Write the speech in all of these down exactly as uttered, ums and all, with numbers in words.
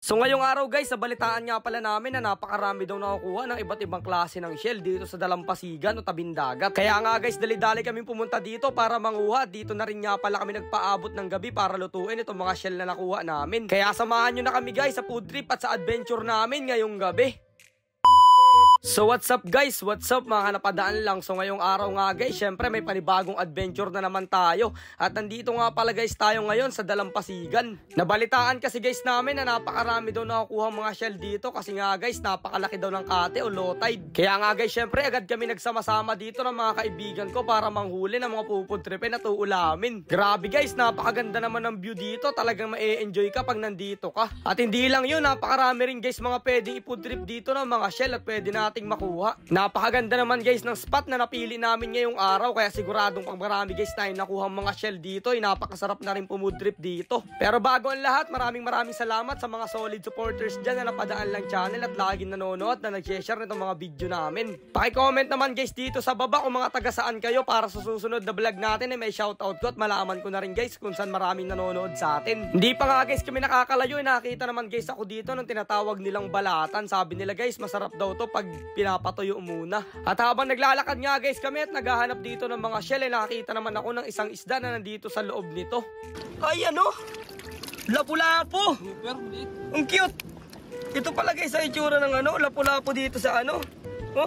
So ngayong araw guys, nabalitaan nga pala namin na napakarami daw nakukuha ng iba't ibang klase ng shell dito sa Dalampasigan o tabing dagat. Kaya nga guys, dali-dali kami pumunta dito para manguha. Dito na rin nga pala kami nagpaabot ng gabi para lutuin itong mga shell na nakuha namin. Kaya samahan nyo na kami guys sa food trip at sa adventure namin ngayong gabi. So what's up guys, what's up mga kanapadaan lang. So ngayong araw nga guys, syempre may panibagong adventure na naman tayo. At nandito nga pala guys tayo ngayon sa Dalampasigan. Nabalitaan kasi guys namin na napakarami daw nakukuha mga shell dito. Kasi nga guys, napakalaki daw ng kate o low tide. Kaya nga guys, syempre agad kami nagsama-sama dito ng mga kaibigan ko para manghuli ng mga pupudripin at uulamin. Grabe guys, napakaganda naman ng view dito. Talagang ma-e-enjoy ka pag nandito ka. At hindi lang yun, napakarami rin guys mga pwedeng ipudrip dito ng mga shell at pwede na ating makuha. Napakaganda naman guys ng spot na napili namin ngayong araw, kaya siguradong pag marami guys tayong nakuha mga shell dito ay napakasarap na rin pumudrip dito. Pero bago ang lahat, maraming maraming salamat sa mga solid supporters dyan na napadaan lang channel at laging nanonood na nag-share nitong mga video namin. Paki-comment naman guys dito sa baba kung mga taga saan kayo para sa susunod na vlog natin ay may shoutout ko at malaman ko na rin guys kung saan maraming nanonood sa atin. Hindi pa nga guys kami nakakalayo, eh, nakita naman guys ako dito ng tinatawag nilang balatan. Sabi nila guys masarap daw to pag pinapatuyo muna. At habang naglalakad nga guys kami at naghahanap dito ng mga shell, eh, nakakita naman ako ng isang isda na nandito sa loob nito. Ay ano? Lapu-lapu! Super, ang cute! Ito pala guys sa itsura ng ano, lapu-lapu dito sa ano. Oh?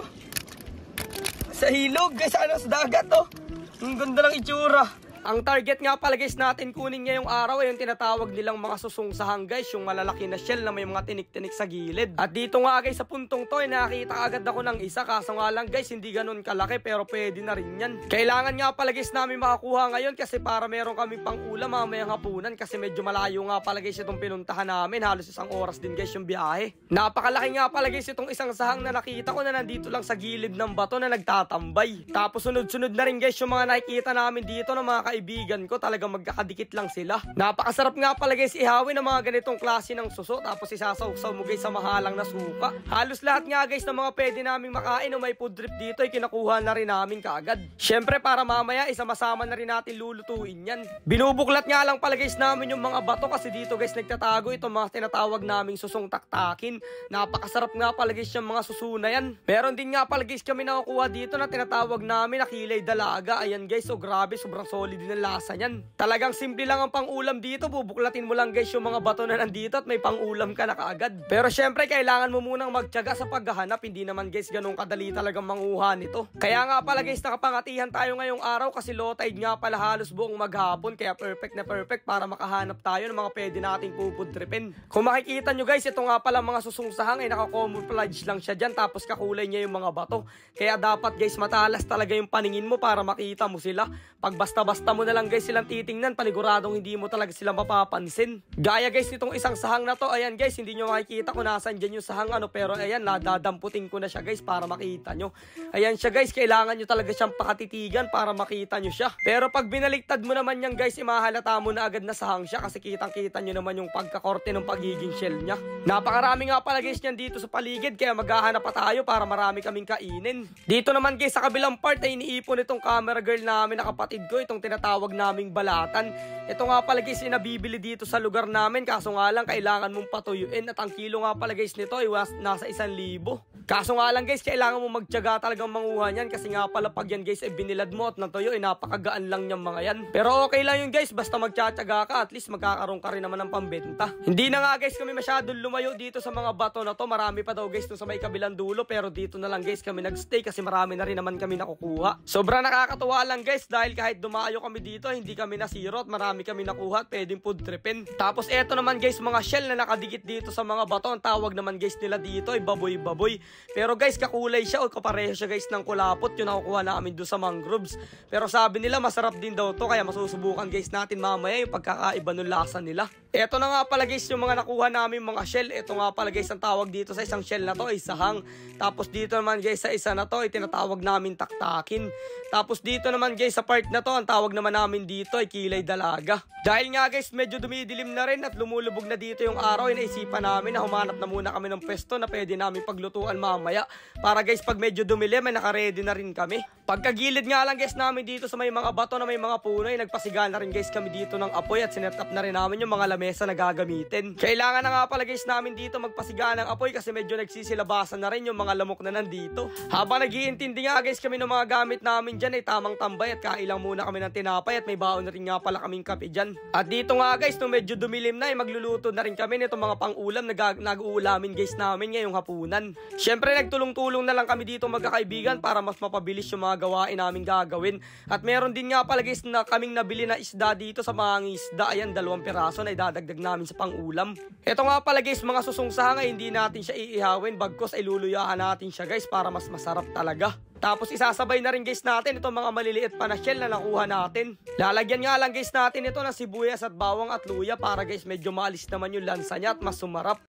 Sa hilog guys, ano, sa dagat oh. Ang ganda ng itsura. Ang target nga pala guys natin kunin ngayong araw ay yung tinatawag nilang mga susungsahang guys, yung malalaki na shell na may mga tinik-tinik sa gilid. At dito nga guys sa puntong to ay nakita agad ako ng isa, kaso nga lang guys hindi ganun kalaki pero pwede na rin yan. Kailangan nga pala guys namin makakuha ngayon kasi para meron kami pang ulam mamayang hapunan kasi medyo malayo nga pala guys itong pinuntahan namin, halos isang oras din guys yung biyahe. Napakalaki nga pala guys itong isang sahang na nakita ko na nandito lang sa gilid ng bato na nagtatambay. Tapos sunod-sunod na rin guys yung mga nakikita namin dito ng mga kaibigan ko, talagang magkakadikit lang sila. Napakasarap nga pala guys ihawin ng mga ganitong klase ng suso tapos isasawsaw mo guys sa mahalang na suka. Halos lahat nga guys ng mga pwede naming makain o may food trip dito ay kinakuha na rin namin kaagad. Syempre para mamaya isama-sama na rin natin lulutuin yan. Binubuklat nga lang pala guys namin yung mga bato kasi dito guys nagtatago itong mga tinatawag naming susong taktakin. Napakasarap nga pala guys yung mga suso na yan. Meron din nga pala guys kami nakukuha dito na tinatawag namin na kilay dalaga. Ayan guys, so grabe, sobrang solid din ang lasa niyan. Talagang simple lang ang pang-ulam dito. Bubuklatin mo lang guys yung mga bato na nandito at may pang-ulam ka na kaagad. Pero syempre kailangan mo munang magtiyaga sa paghahanap. Hindi naman guys ganun kadali talagang manguha nito. Kaya nga pala guys nakapangatihan tayo ngayong araw kasi low tide nga pala halos buong maghapon. Kaya perfect na perfect para makahanap tayo ng mga pwede nating pupudripin. Kung makikita nyo guys, ito nga pala mga susungsahang ay naka-camouflage lang siya dyan tapos kakulay niya yung mga bato. Kaya dapat guys matalas talaga yung paningin mo para makita mo sila. Pag basta-basta mo na lang guys silang titingnan, paniguradong hindi mo talaga sila mapapansin. Gaya guys nitong isang sahang na to, ayan guys, hindi nyo makikita kung nasan dyan yung sahang ano, pero ayan, nadadamputin ko na siya guys para makita nyo. Ayan siya guys, kailangan nyo talaga siyang pakatitigan para makita nyo siya. Pero pag binaliktad mo naman yan guys, imahalata mo na agad na sahang siya kasi kitang-kita nyo naman yung pagkakorte ng pagiging shell niya. Napakarami nga pala guys niyan dito sa paligid, kaya maghahanap pa tayo para marami kaming kainin. Dito naman guys sa kabilang part ay iniipon itong camera girl namin na kapatid ko, itong tinatawag naming balatan. Ito nga pala guys inabibili dito sa lugar namin, kaso nga lang kailangan mong patuyuin at ang kilo nga pala guys nito ay nasa isang libo. Kaso nga lang guys kailangan mo magtiyaga talagang manguha niyan kasi nga pala pag yan guys ay binilad mo at natuyo ay napakagaan lang niyang mga yan. Pero okay lang yun guys, basta magtsatsaga ka at least magkakaroon ka rin naman ng pambenta. Hindi na nga guys kami masyadong lumayo dito sa mga bato na to, marami pa daw guys dun sa may kabilang dulo, pero dito na lang guys kami nagstay kasi marami na rin naman kami nakukuha. Sobrang nakakatuwa lang guys dahil kahit dumayo kami dito hindi kami nasiro at marami kami nakuha at pwedeng food tripin. Tapos eto naman guys mga shell na nakadikit dito sa mga bato, ang tawag naman guys nila dito ay baboy-baboy. Pero guys kakulay siya o kapareho siya guys ng kulapot yung nakukuha namin doon sa mangroves. Pero sabi nila masarap din daw to, kaya masusubukan guys natin mamaya yung pagkakaiba ng lasa nila. Eto na nga pala guys yung mga nakuha namin mga shell. Eto nga pala guys ang tawag dito sa isang shell na to ay sahang. Tapos dito naman guys sa isa na to ay tinatawag namin taktakin. Tapos dito naman guys sa part na to ang tawag naman namin dito ay kilay dalaga. Dahil nga guys medyo dumidilim na rin at lumulubog na dito yung araw, ay naisipan namin na humanap na muna kami ng pwesto na pwede namin paglutuan mamaya. Para guys pag medyo dumilim ay nakaredy na rin kami. Pagkagilid nga lang guys namin dito sa may mga bato na may mga puno, ay nagpasiga na rin guys kami dito ng apoy at sinet up na rin namin yung mga lamesa na gagamitin. Kailangan na nga pala guys namin dito magpasiga ng apoy kasi medyo nagsisilabasan na rin yung mga lamok na nandito. Habang nag-iintindi nga guys kami ng mga gamit namin dyan ay tamang tambay at kailang muna kami ng tinapay at may baon na rin nga pala kaming kape dyan. At dito nga guys nung medyo dumilim na ay magluluto na rin kami nitong mga pang-ulam na nag-uulamin guys namin ngayong hapunan. Syempre nagtulong-tulong na lang kami dito magkakaibigan para mas mapabilis yung mga gawain namin gagawin. At meron din nga pala guys na kaming nabili na isda dito sa mga isda. Ayan, dalawang piraso na idadagdag namin sa pang-ulam. Ito nga pala guys, mga susungsahan ay hindi natin siya iihawin, bagkos ay luluyahan natin siya guys para mas masarap talaga. Tapos isasabay na rin guys natin itong mga maliliit pa na shell na nakuha natin. Lalagyan nga lang guys natin ito ng sibuyas at bawang at luya para guys medyo maalis naman yung lansa niya at mas sumarap.